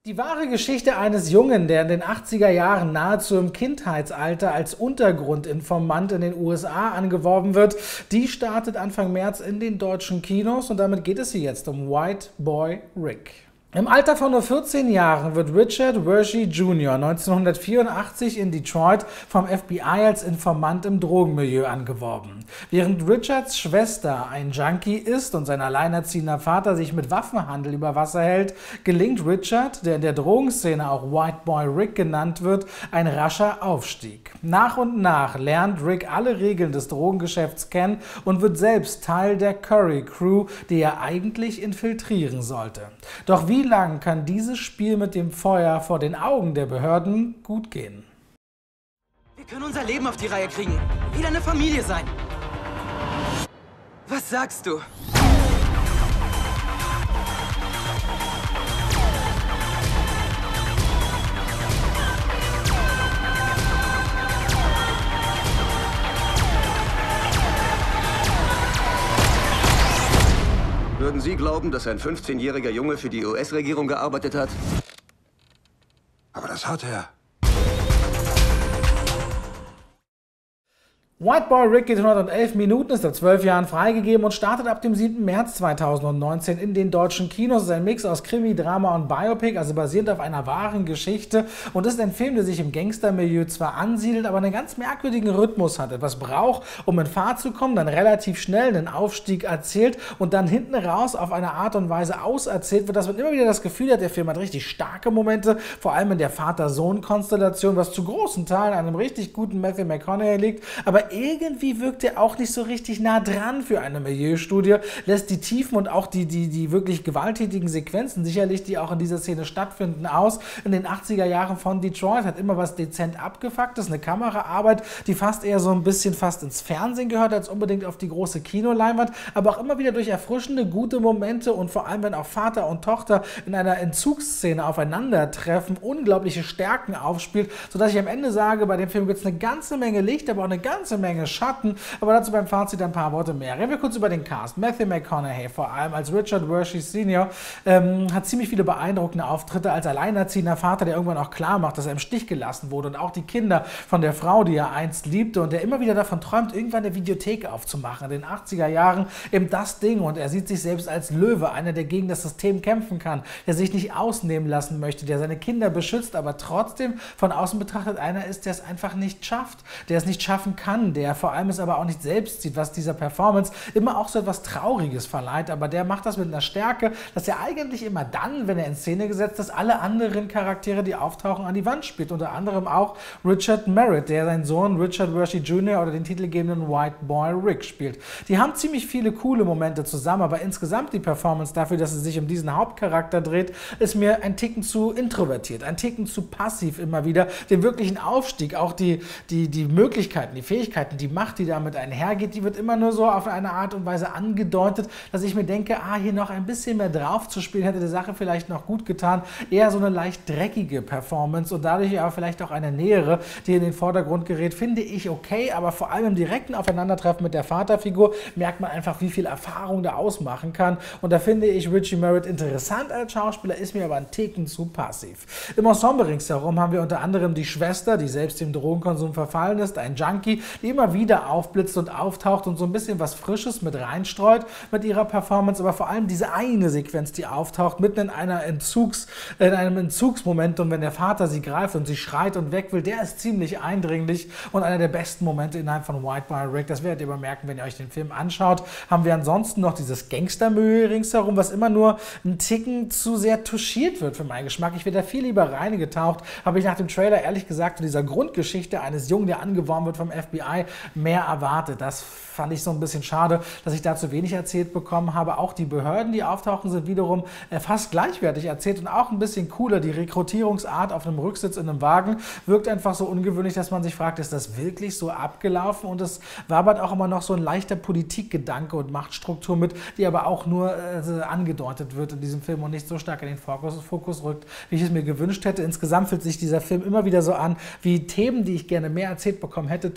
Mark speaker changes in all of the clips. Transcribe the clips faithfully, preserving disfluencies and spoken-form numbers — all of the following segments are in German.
Speaker 1: Die wahre Geschichte eines Jungen, der in den achtziger Jahren nahezu im Kindheitsalter als Untergrundinformant in den U S A angeworben wird, die startet Anfang März in den deutschen Kinos und damit geht es hier jetzt um White Boy Rick. Im Alter von nur vierzehn Jahren wird Richard Wershe Junior neunzehnhundertvierundachtzig in Detroit vom F B I als Informant im Drogenmilieu angeworben. Während Richards Schwester ein Junkie ist und sein alleinerziehender Vater sich mit Waffenhandel über Wasser hält, gelingt Richard, der in der Drogenszene auch White Boy Rick genannt wird, ein rascher Aufstieg. Nach und nach lernt Rick alle Regeln des Drogengeschäfts kennen und wird selbst Teil der Curry Crew, die er eigentlich infiltrieren sollte. Doch wie Wie lang kann dieses Spiel mit dem Feuer vor den Augen der Behörden gut gehen?
Speaker 2: Wir können unser Leben auf die Reihe kriegen. Wieder eine Familie sein. Was sagst du?
Speaker 3: Würden Sie glauben, dass ein fünfzehnjähriger Junge für die U S-Regierung gearbeitet hat?
Speaker 4: Aber das hat er.
Speaker 1: White Boy Rick geht hundertelf Minuten, ist ab zwölf Jahren freigegeben und startet ab dem siebten März zweitausendneunzehn in den deutschen Kinos. Es ist ein Mix aus Krimi, Drama und Biopic, also basierend auf einer wahren Geschichte und ist ein Film, der sich im Gangstermilieu zwar ansiedelt, aber einen ganz merkwürdigen Rhythmus hat. Etwas braucht, um in Fahrt zu kommen, dann relativ schnell einen Aufstieg erzählt und dann hinten raus auf eine Art und Weise auserzählt wird, dass man immer wieder das Gefühl hat, der Film hat richtig starke Momente, vor allem in der Vater-Sohn-Konstellation, was zu großen Teilen an einem richtig guten Matthew McConaughey liegt, aber irgendwie wirkt er auch nicht so richtig nah dran für eine Milieustudie, lässt die Tiefen und auch die, die, die wirklich gewalttätigen Sequenzen, sicherlich, die auch in dieser Szene stattfinden, aus. In den achtziger Jahren von Detroit hat immer was dezent abgefucktes, eine Kameraarbeit, die fast eher so ein bisschen fast ins Fernsehen gehört, als unbedingt auf die große Kinoleinwand, aber auch immer wieder durch erfrischende, gute Momente und vor allem, wenn auch Vater und Tochter in einer Entzugsszene aufeinandertreffen, unglaubliche Stärken aufspielt, sodass ich am Ende sage, bei dem Film gibt es eine ganze Menge Licht, aber auch eine ganze Menge Schatten, aber dazu beim Fazit ein paar Worte mehr. Reden wir kurz über den Cast. Matthew McConaughey, vor allem als Richard Wershe Senior, ähm, hat ziemlich viele beeindruckende Auftritte als alleinerziehender Vater, der irgendwann auch klar macht, dass er im Stich gelassen wurde und auch die Kinder von der Frau, die er einst liebte und der immer wieder davon träumt, irgendwann eine Videothek aufzumachen. In den achtziger Jahren eben das Ding und er sieht sich selbst als Löwe, einer, der gegen das System kämpfen kann, der sich nicht ausnehmen lassen möchte, der seine Kinder beschützt, aber trotzdem von außen betrachtet einer ist, der es einfach nicht schafft, der es nicht schaffen kann, der vor allem es aber auch nicht selbst sieht, was dieser Performance immer auch so etwas Trauriges verleiht, aber der macht das mit einer Stärke, dass er eigentlich immer dann, wenn er in Szene gesetzt ist, alle anderen Charaktere, die auftauchen, an die Wand spielt, unter anderem auch Richard Merritt, der seinen Sohn Richard Wershe Junior oder den titelgebenden White Boy Rick spielt. Die haben ziemlich viele coole Momente zusammen, aber insgesamt die Performance dafür, dass es sich um diesen Hauptcharakter dreht, ist mir ein Ticken zu introvertiert, ein Ticken zu passiv immer wieder, den wirklichen Aufstieg, auch die, die, die Möglichkeiten, die Fähigkeiten, die Macht, die damit einhergeht, die wird immer nur so auf eine Art und Weise angedeutet, dass ich mir denke, ah, hier noch ein bisschen mehr drauf zu spielen, hätte der Sache vielleicht noch gut getan. Eher so eine leicht dreckige Performance und dadurch aber vielleicht auch eine nähere, die in den Vordergrund gerät, finde ich okay, aber vor allem im direkten Aufeinandertreffen mit der Vaterfigur merkt man einfach, wie viel Erfahrung da ausmachen kann und da finde ich Richie Merritt interessant als Schauspieler, ist mir aber ein Ticken zu passiv. Im Ensemble ringsherum haben wir unter anderem die Schwester, die selbst dem Drogenkonsum verfallen ist, ein Junkie, die immer wieder aufblitzt und auftaucht und so ein bisschen was Frisches mit reinstreut mit ihrer Performance, aber vor allem diese eine Sequenz, die auftaucht, mitten in einer Entzugs, in einem Entzugsmomentum, wenn der Vater sie greift und sie schreit und weg will, der ist ziemlich eindringlich und einer der besten Momente innerhalb von White Boy Rick, das werdet ihr aber merken, wenn ihr euch den Film anschaut, haben wir ansonsten noch dieses Gangstermilieu ringsherum, was immer nur ein Ticken zu sehr touchiert wird für meinen Geschmack. Ich wäre da viel lieber reingetaucht, habe ich nach dem Trailer ehrlich gesagt zu dieser Grundgeschichte eines Jungen, der angeworben wird vom F B I, mehr erwartet. Das fand ich so ein bisschen schade, dass ich da zu wenig erzählt bekommen habe. Auch die Behörden, die auftauchen, sind wiederum fast gleichwertig erzählt und auch ein bisschen cooler. Die Rekrutierungsart auf einem Rücksitz in einem Wagen wirkt einfach so ungewöhnlich, dass man sich fragt, ist das wirklich so abgelaufen? Und es wabert auch immer noch so ein leichter Politikgedanke und Machtstruktur mit, die aber auch nur äh, angedeutet wird in diesem Film und nicht so stark in den Fokus, Fokus rückt, wie ich es mir gewünscht hätte. Insgesamt fühlt sich dieser Film immer wieder so an, wie Themen, die ich gerne mehr erzählt bekommen hätte, touchiert und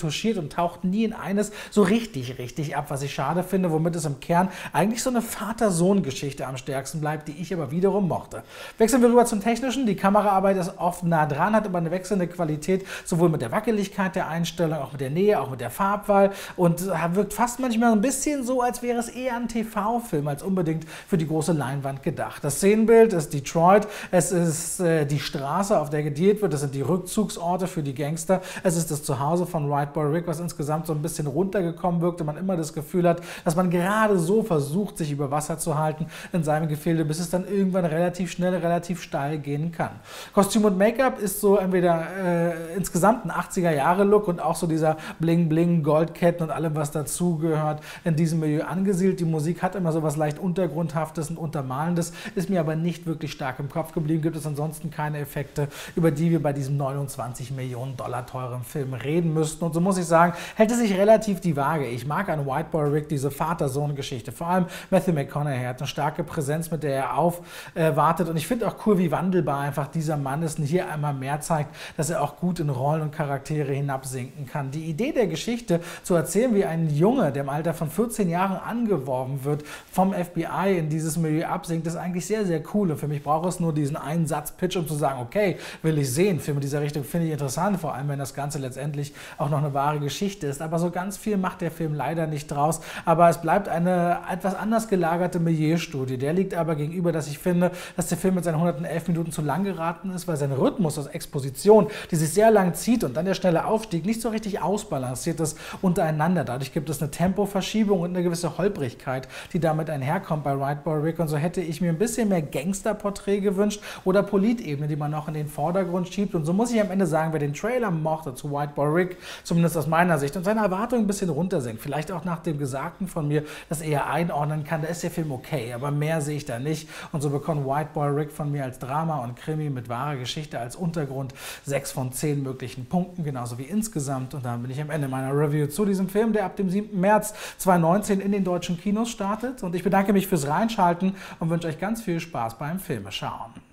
Speaker 1: und taucht nie in eines so richtig, richtig ab, was ich schade finde, womit es im Kern eigentlich so eine Vater-Sohn-Geschichte am stärksten bleibt, die ich aber wiederum mochte. Wechseln wir rüber zum Technischen. Die Kameraarbeit ist oft nah dran, hat aber eine wechselnde Qualität, sowohl mit der Wackeligkeit der Einstellung, auch mit der Nähe, auch mit der Farbwahl und wirkt fast manchmal ein bisschen so, als wäre es eher ein T V-Film als unbedingt für die große Leinwand gedacht. Das Szenenbild ist Detroit, es ist äh, die Straße, auf der gedealt wird, das sind die Rückzugsorte für die Gangster, es ist das Zuhause von White Boy Rick, was insgesamt so ein bisschen runtergekommen wirkt und man immer das Gefühl hat, dass man gerade so versucht, sich über Wasser zu halten in seinem Gefilde, bis es dann irgendwann relativ schnell, relativ steil gehen kann. Kostüm und Make-up ist so entweder äh, insgesamt ein achtziger-Jahre-Look und auch so dieser Bling-Bling, Goldketten und allem, was dazugehört, in diesem Milieu angesiedelt. Die Musik hat immer so was leicht Untergrundhaftes und Untermalendes, ist mir aber nicht wirklich stark im Kopf geblieben. Gibt es ansonsten keine Effekte, über die wir bei diesem neunundzwanzig Millionen Dollar teuren Film reden müssten. Und so muss ich sagen, hält es sich relativ die Waage. Ich mag an White Boy Rick diese Vater-Sohn-Geschichte. Vor allem Matthew McConaughey hat eine starke Präsenz, mit der er aufwartet. Äh, und ich finde auch cool, wie wandelbar einfach dieser Mann ist und hier einmal mehr zeigt, dass er auch gut in Rollen und Charaktere hinabsinken kann. Die Idee der Geschichte, zu erzählen, wie ein Junge, der im Alter von vierzehn Jahren angeworben wird, vom F B I in dieses Milieu absinkt, ist eigentlich sehr, sehr cool. Und für mich braucht es nur diesen einen Satz-Pitch, um zu sagen, okay, will ich sehen. Filme dieser Richtung finde ich interessant, vor allem wenn das Ganze letztendlich auch noch eine wahre Geschichte ist. Aber so ganz viel macht der Film leider nicht draus. Aber es bleibt eine etwas anders gelagerte Milieustudie. Der liegt aber gegenüber, dass ich finde, dass der Film mit seinen hundertelf Minuten zu lang geraten ist, weil sein Rhythmus aus Exposition, die sich sehr lang zieht und dann der schnelle Aufstieg, nicht so richtig ausbalanciert ist untereinander. Dadurch gibt es eine Tempoverschiebung und eine gewisse Holprigkeit, die damit einherkommt bei White Boy Rick. Und so hätte ich mir ein bisschen mehr Gangsterporträt gewünscht oder Politebene, die man noch in den Vordergrund schiebt. Und so muss ich am Ende sagen, wer den Trailer mochte zu White Boy Rick, zumindest aus meiner Sicht, und seine Erwartungen ein bisschen runtersenkt, vielleicht auch nach dem Gesagten von mir, das eher einordnen kann, da ist der Film okay, aber mehr sehe ich da nicht. Und so bekommt White Boy Rick von mir als Drama und Krimi mit wahrer Geschichte als Untergrund sechs von zehn möglichen Punkten, genauso wie insgesamt. Und dann bin ich am Ende meiner Review zu diesem Film, der ab dem siebten März zweitausendneunzehn in den deutschen Kinos startet. Und ich bedanke mich fürs Reinschalten und wünsche euch ganz viel Spaß beim Filmeschauen.